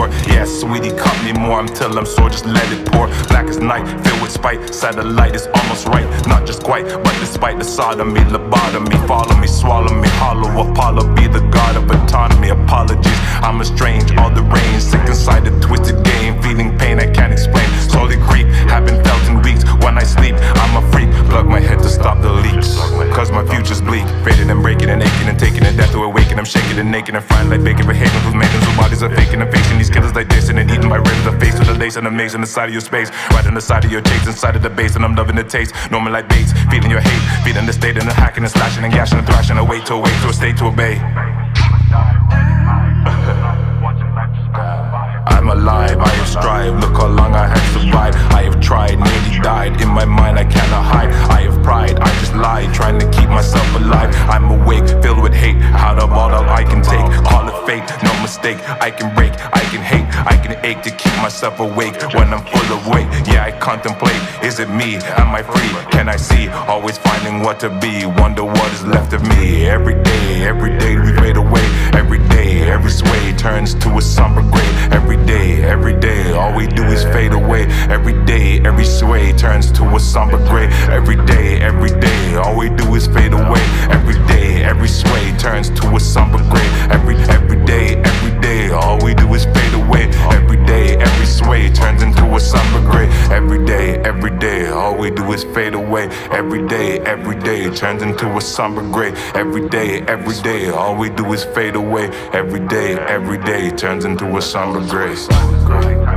more. Yeah, sweetie, cut me more until I'm sore, just let it pour. Black as night, filled with spite, satellite is almost right. Not just quite, but despite the sodomy, lobotomy. Follow me, swallow me, hollow Apollo, be the god of autonomy. Apologies, I'm estranged, all the range, sick inside the twisted game, feeling pain I can't explain. Slowly creep, haven't felt in weeks. When I sleep, I'm a freak, plug my head to stop the leaks. Cause my future's bleak, faded and breaking and aching and taking and death to awaken. I'm shaking and naked and frying like bacon for hating whose maidens, whose bodies are faking and facing these killers like this and eating my ribs. The face of the lace and I'm on the side of your space, right on the side of your chase, inside of the base, and I'm loving the taste. Normal like baits, feeling your hate, feeling the state and the hacking and slashing and gashing and thrashing. Away to a state to obey. I'm alive, I have strived, look how long I have survived. I have tried, nearly died, in my mind I cannot hide. I have pride, I just lie, trying to keep myself alive. I'm awake, filled with hate, out of all I can take. Call it fate, no mistake, I can break, I can hate, I can ache to keep myself awake. When I'm full of weight, yeah I contemplate, is it me, am I free, can I see? Always finding what to be, wonder what is left of me. Every day we fade away. Every day, every sway turns to a somber gray. Every day, all we do is fade away. Every day, every sway turns to a somber gray. Every day, all we do is fade away. Every day, every sway turns to a somber gray. Every day, all we do is fade away. Every day, every sway turns into a somber gray. Every day, all we do is fade away. Every day, turns into a somber gray. Every day, all we do is fade away. Every day, turns into a somber gray.